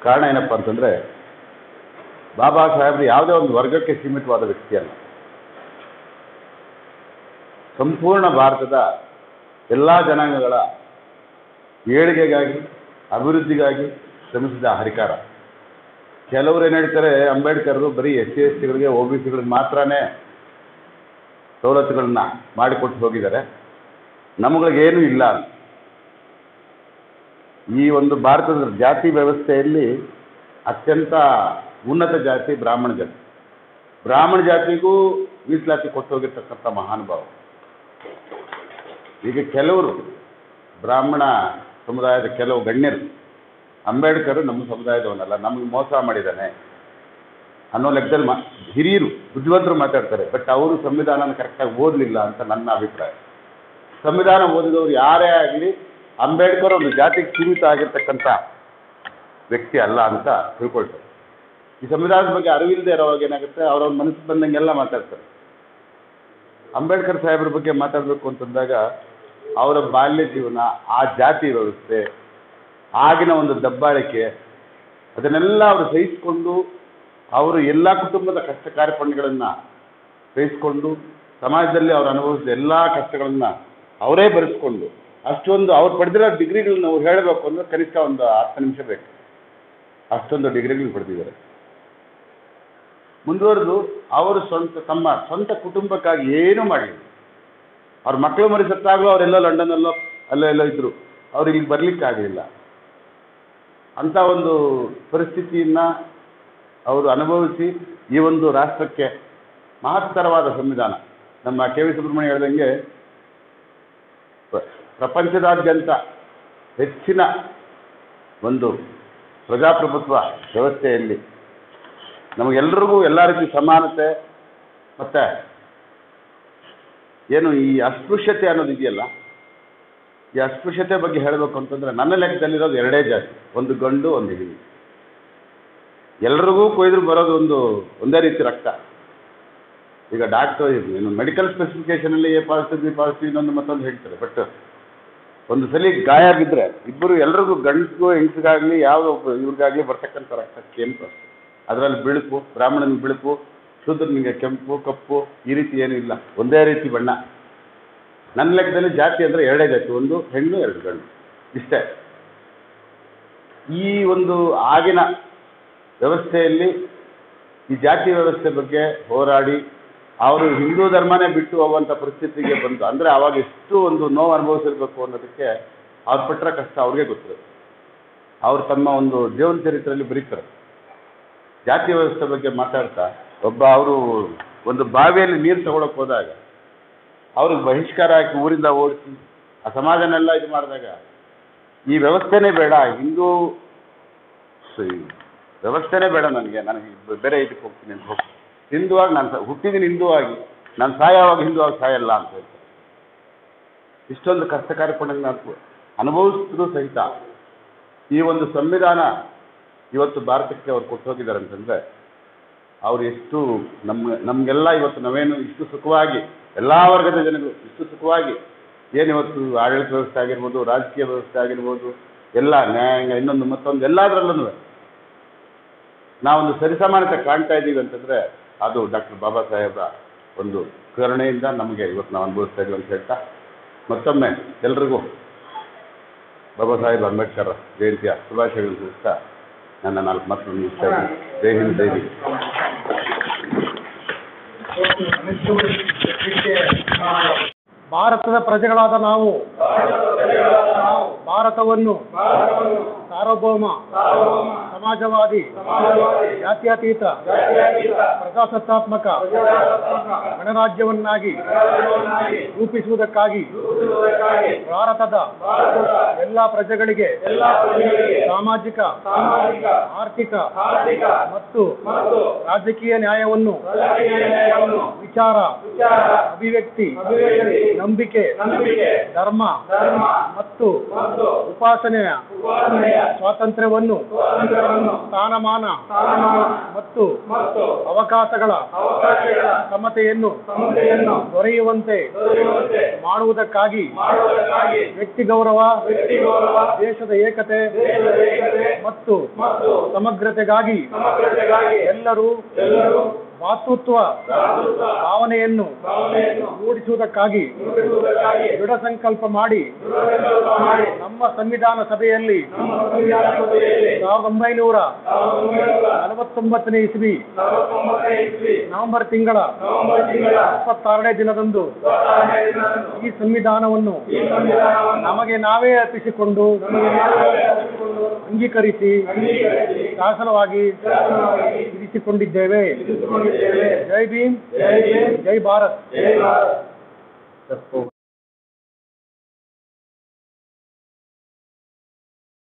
ಕಾರಣ ಏನಪ್ಪ ಅಂತಂದರೆ, ಬಾಬಾ ಸಾಹೇಬರು ಯಾವುದೇ ಒಂದು ವರ್ಗಕ್ಕೆ ಸೀಮಿತವಾದ ವ್ಯಕ್ತಿ ಅಲ್ಲ. ಸಂಪೂರ್ಣ ಭಾರತದ ಎಲ್ಲ ಜನಾಂಗಗಳ ಏಳಿಗೆಗಾಗಿ, ಅಭಿವೃದ್ಧಿಗಾಗಿ ಶ್ರಮಿಸಿದ ಹರಿಕಾರ. ಕೆಲವರು ಏನು ಹೇಳ್ತಾರೆ, ಅಂಬೇಡ್ಕರ್ರು ಬರೀ SC/STಗಳಿಗೆ, OBCಗಳಿಗೆ ಮಾತ್ರನೇ ಸವಲತ್ತುಗಳನ್ನ ಮಾಡಿಕೊಟ್ಟು ಹೋಗಿದ್ದಾರೆ, ನಮ್ಮಗಳಿಗೇನೂ ಇಲ್ಲ ಅಂತ. ಈ ಒಂದು ಭಾರತದ ಜಾತಿ ವ್ಯವಸ್ಥೆಯಲ್ಲಿ ಅತ್ಯಂತ ಉನ್ನತ ಜಾತಿ ಬ್ರಾಹ್ಮಣ ಜಾತಿ. ಬ್ರಾಹ್ಮಣ ಜಾತಿಗೂ ಮೀಸಲಾತಿ ಕೊಟ್ಟು ಹೋಗಿರ್ತಕ್ಕಂಥ ಮಹಾನುಭಾವ. ಈಗ ಕೆಲವರು ಬ್ರಾಹ್ಮಣ ಸಮುದಾಯದ ಕೆಲವು ಗಣ್ಯರು ಅಂಬೇಡ್ಕರ್ ನಮ್ಮ ಸಮುದಾಯದವನಲ್ಲ, ನಮಗೆ ಮೋಸ ಮಾಡಿದ್ದಾನೆ ಅನ್ನೋ ಲೆಕ್ಕದಲ್ಲಿ ಹಿರಿಯರು ಬುದ್ಧಿವಂತರು ಮಾತಾಡ್ತಾರೆ. ಬಟ್ ಅವರು ಸಂವಿಧಾನನ ಕರೆಕ್ಟಾಗಿ ಓದಲಿಲ್ಲ ಅಂತ ನನ್ನ ಅಭಿಪ್ರಾಯ. ಸಂವಿಧಾನ ಓದಿದವರು ಯಾರೇ ಆಗಲಿ ಅಂಬೇಡ್ಕರ್ ಒಂದು ಜಾತಿಗೆ ಸೀಮಿತ ಆಗಿರ್ತಕ್ಕಂಥ ವ್ಯಕ್ತಿ ಅಲ್ಲ ಅಂತ ತಿಳ್ಕೊಳ್ತಾರೆ. ಈ ಸಂವಿಧಾನದ ಬಗ್ಗೆ ಅರಿವಿಲ್ಲದೆ ಇರೋವಾಗ ಏನಾಗುತ್ತೆ, ಅವ್ರವ್ರ ಮನಸ್ಸು ಬಂದಂಗೆಲ್ಲ ಮಾತಾಡ್ತಾರೆ. ಅಂಬೇಡ್ಕರ್ ಸಾಹೇಬ್ರ ಬಗ್ಗೆ ಮಾತಾಡಬೇಕು ಅಂತಂದಾಗ ಅವರ ಬಾಲ್ಯ ಜೀವನ, ಆ ಜಾತಿ ವ್ಯವಸ್ಥೆ, ಆಗಿನ ಒಂದು ದಬ್ಬಾಳಿಕೆ, ಅದನ್ನೆಲ್ಲ ಅವರು ಸಹಿಸಿಕೊಂಡು, ಅವರು ಎಲ್ಲ ಕುಟುಂಬದ ಕಷ್ಟ ಕಾರ್ಪಣ್ಯಗಳನ್ನು ಸಹಿಸಿಕೊಂಡು, ಸಮಾಜದಲ್ಲಿ ಅವರು ಅನುಭವಿಸಿದ ಎಲ್ಲ ಕಷ್ಟಗಳನ್ನು ಅವರೇ ಬರೆಸ್ಕೊಂಡು, ಅಷ್ಟೊಂದು ಅವ್ರು ಪಡೆದಿರೋ ಡಿಗ್ರಿಗಳನ್ನ ನಾವು ಹೇಳಬೇಕು ಅಂದರೆ ಕನಿಷ್ಠ ಒಂದು 10 ನಿಮಿಷ ಬೇಕು. ಅಷ್ಟೊಂದು ಡಿಗ್ರಿಗಳು ಪಡೆದಿದ್ದಾರೆ. ಮುಂದುವರೆದು ಅವರು ತಮ್ಮ ಸ್ವಂತ ಕುಟುಂಬಕ್ಕಾಗಿ ಏನೂ ಮಾಡಿಲ್ಲ. ಅವ್ರ ಮಕ್ಕಳು ಮರಿ ಸತ್ತಾಗಲೂ ಅವರೆಲ್ಲ ಲಂಡನ್ನಲ್ಲೋ ಎಲ್ಲೋ ಇದ್ದರು, ಅವ್ರು ಇಲ್ಲಿಗೆ ಬರಲಿಕ್ಕಾಗಲಿಲ್ಲ. ಅಂಥ ಒಂದು ಪರಿಸ್ಥಿತಿಯನ್ನು ಅವರು ಅನುಭವಿಸಿ ಈ ಒಂದು ರಾಷ್ಟ್ರಕ್ಕೆ ಮಹತ್ತರವಾದ ಸಂವಿಧಾನ, ನಮ್ಮ KV ಸುಬ್ರಹ್ಮಣ್ಯ ಹೇಳ್ದಂಗೆ ಪ್ರಪಂಚದಾದ್ಯಂತ ಹೆಚ್ಚಿನ ಒಂದು ಪ್ರಜಾಪ್ರಭುತ್ವ ವ್ಯವಸ್ಥೆಯಲ್ಲಿ ನಮಗೆಲ್ಲರಿಗೂ ಎಲ್ಲ ರೀತಿ ಸಮಾನತೆ, ಮತ್ತು ಏನು ಈ ಅಸ್ಪೃಶ್ಯತೆ ಅನ್ನೋದು ಇದೆಯಲ್ಲ, ಈ ಅಸ್ಪೃಶ್ಯತೆ ಬಗ್ಗೆ ಹೇಳಬೇಕು ಅಂತಂದರೆ ನನ್ನ ಲೆಕ್ಕದಲ್ಲಿರೋದು 2 ಜಾತಿ, ಒಂದು ಗಂಡು ಒಂದು ಹೆಣ್ಣು. ಎಲ್ರಿಗೂ ಕೊಯ್ದ್ರು ಬರೋದು ಒಂದೇ ರೀತಿ ರಕ್ತ. ಈಗ ಡಾಕ್ಟರ್ ಏನು ಮೆಡಿಕಲ್ ಸ್ಪೆಸಿಫಿಕೇಷನಲ್ಲಿ A ಪಾಸಿಟಿವ್ B ಪಾಸಿಟಿವ್ ಇನ್ನೊಂದು ಮತ್ತೊಂದು ಹೇಳ್ತಾರೆ. ಬಟ್ ಒಂದು ಸಲ ಗಾಯ ಆಗಿದ್ದರೆ ಇಬ್ಬರು ಎಲ್ರಿಗೂ ಗಂಡಸಿಗೂ ಹೆಂಗಸಿಗಾಗಲಿ ಯಾವುದೋ ಇವ್ರಿಗಾಗಲಿ ಬರ್ತಕ್ಕಂಥ ರಕ್ತ ಕೆಂಪು ಅಷ್ಟೆ. ಅದರಲ್ಲಿ ಬಿಳುಪು, ಬ್ರಾಹ್ಮಣನಿಗೆ ಬಿಳುಪು, ಶೂದ್ರನಿಗೆ ಕೆಂಪು ಕಪ್ಪು ಈ ರೀತಿ ಏನೂ ಇಲ್ಲ, ಒಂದೇ ರೀತಿ ಬಣ್ಣ. ನನ್ನ ಲೆಕ್ಕದಲ್ಲಿ ಜಾತಿ ಅಂದರೆ 2 ಜಾತಿ, ಒಂದು ಹೆಣ್ಣು 2 ಗಂಡು, ಇಷ್ಟೇ. ಈ ಒಂದು ಆಗಿನ ವ್ಯವಸ್ಥೆಯಲ್ಲಿ ಈ ಜಾತಿ ವ್ಯವಸ್ಥೆ ಬಗ್ಗೆ ಹೋರಾಡಿ ಅವರು ಹಿಂದೂ ಧರ್ಮನೇ ಬಿಟ್ಟು ಹೋಗುವಂಥ ಪರಿಸ್ಥಿತಿಗೆ ಬಂತು ಅಂದರೆ ಆವಾಗ ಎಷ್ಟು ಒಂದು ನೋವು ಅನುಭವಿಸಿರ್ಬೇಕು ಅನ್ನೋದಕ್ಕೆ ಅವ್ರು ಪಟ್ಟರೆ ಕಷ್ಟ ಅವ್ರಿಗೆ ಗೊತ್ತಿರುತ್ತೆ. ಅವರು ತಮ್ಮ ಒಂದು ಜೀವನ ಚರಿತ್ರೆಯಲ್ಲಿ ಬರೀತಾರೆ. ಜಾತಿ ವ್ಯವಸ್ಥೆ ಬಗ್ಗೆ ಮಾತಾಡ್ತಾ ಅವರು ಒಂದು ಬಾವಿಯಲ್ಲಿ ನೀರು ತಗೊಳಕ್ಕೆ ಹೋದಾಗ ಅವ್ರಿಗೆ ಬಹಿಷ್ಕಾರ ಹಾಕಿ ಊರಿಂದ ಓಡಿಸಿ ಆ ಸಮಾಜನೆಲ್ಲ ಇದು ಮಾಡಿದಾಗ ಈ ವ್ಯವಸ್ಥೆನೇ ಬೇಡ, ಹಿಂದೂ ವ್ಯವಸ್ಥೆನೇ ಬೇಡ ನನಗೆ ಬೇರೆ ಇದಕ್ಕೆ ಹೋಗ್ತೀನಿ ಅಂತ ಹೋಗ್ತೀನಿ, ಹಿಂದುವಾಗಿ ನಾನು ಹುಟ್ಟಿದ್ದೀನಿ, ಹಿಂದುವಾಗಿ ನಾನು ಸಾಯೋವಾಗ ಹಿಂದುವಾಗಿ ಸಾಯಲ್ಲ ಅಂತ ಹೇಳ್ತಾರೆ. ಇಷ್ಟೊಂದು ಕಷ್ಟ ಕಾರ್ಪಣ್ಯಗಳನ್ನ ಅನುಭವಿಸಿದ್ರು ಸಹಿತ ಈ ಒಂದು ಸಂವಿಧಾನ ಇವತ್ತು ಭಾರತಕ್ಕೆ ಅವ್ರು ಕೊಟ್ಟು ಹೋಗಿದ್ದಾರೆ ಅಂತಂದರೆ ಅವರು ಎಷ್ಟು ನಮಗೆಲ್ಲ ಇವತ್ತು ನಾವೇನು ಇಷ್ಟು ಸುಖವಾಗಿ ಎಲ್ಲ ವರ್ಗದ ಜನಗಳು ಇಷ್ಟು ಸುಖವಾಗಿ ಏನಿವತ್ತು ಆಡಳಿತ ವ್ಯವಸ್ಥೆ ಆಗಿರ್ಬೋದು, ರಾಜಕೀಯ ವ್ಯವಸ್ಥೆ ಆಗಿರ್ಬೋದು, ಎಲ್ಲ ನ್ಯಾಯಾಂಗ ಇನ್ನೊಂದು ಮತ್ತೊಂದು ಎಲ್ಲದರಲ್ಲೂ ನಾವೊಂದು ಸರಿಸಮಾನತೆ ಕಾಣ್ತಾ ಇದ್ದೀವಿ ಅಂತಂದರೆ ಅದು ಡಾಕ್ಟರ್ ಬಾಬಾ ಸಾಹೇಬ್ರ ಒಂದು ಕರುಣೆಯಿಂದ ನಮಗೆ ಇವತ್ತು ನಾವು ಅನುಭವಿಸ್ತಾ ಇದ್ದೀವಿ ಅಂತ ಹೇಳ್ತಾ ಮತ್ತೊಮ್ಮೆ ಎಲ್ರಿಗೂ ಬಾಬಾ ಸಾಹೇಬ್ ಅಂಬೇಡ್ಕರ್ ಜಯಂತಿಯ ಶುಭಾಶಯಗಳನ್ನು ತಿಳಿಸ್ತಾ ನನ್ನ 4 ಮಾತು ಮುಗಿಸ್ತಾ ಇದ್ದೀನಿ. ಜೈ ಹಿಂದ್, ಜೈ ಹಿಂದ್. ಭಾರತದ ಪ್ರಜೆಗಳಾದ ನಾವು ಭಾರತವನ್ನು ಸಾರ್ವಭೌಮ, ಸಮಾಜವಾದಿ, ಜಾತ್ಯತೀತ, ಪ್ರಜಾಸತ್ತಾತ್ಮಕ ಗಣರಾಜ್ಯವನ್ನಾಗಿ ರೂಪಿಸುವುದಕ್ಕಾಗಿ ಭಾರತದ ಎಲ್ಲ ಪ್ರಜೆಗಳಿಗೆ ಸಾಮಾಜಿಕ, ಆರ್ಥಿಕ ಮತ್ತು ರಾಜಕೀಯ ನ್ಯಾಯವನ್ನು, ವಿಚಾರ, ಅಭಿವ್ಯಕ್ತಿ, ನಂಬಿಕೆ, ಧರ್ಮ ಮತ್ತು ಉಪಾಸನೆಯ ಸ್ವಾತಂತ್ರ್ಯವನ್ನು ಸ್ಥಾನಮಾನ ಮತ್ತು ಅವಕಾಶಗಳ ಸಮತೆಯನ್ನು ದೊರೆಯುವಂತೆ ಮಾಡುವುದಕ್ಕಾಗಿ ವ್ಯಕ್ತಿ ಗೌರವ, ದೇಶದ ಏಕತೆ ಮತ್ತು ಸಮಗ್ರತೆಗಾಗಿ ಎಲ್ಲರೂ ಭಾತೃತ್ವ ಭಾವನೆಯನ್ನು ಮೂಡಿಸುವುದಕ್ಕಾಗಿ ದೃಢ ಸಂಕಲ್ಪ ಮಾಡಿ ನಮ್ಮ ಸಂವಿಧಾನ ಸಭೆಯಲ್ಲಿ 1949ನೇ ಇಸ್ವಿ ನವೆಂಬರ್ ತಿಂಗಳ 26ನೇ ದಿನದಂದು ಈ ಸಂವಿಧಾನವನ್ನು ನಮಗೆ ನಾವೇ ಅರ್ಪಿಸಿಕೊಂಡು ಅಂಗೀಕರಿಸಿ ಶಾಸನವಾಗಿ ಇರಿಸಿಕೊಂಡಿದ್ದೇವೆ. ಜೈ ಭೀಮ್, ಜೈ ಭಾರತ್.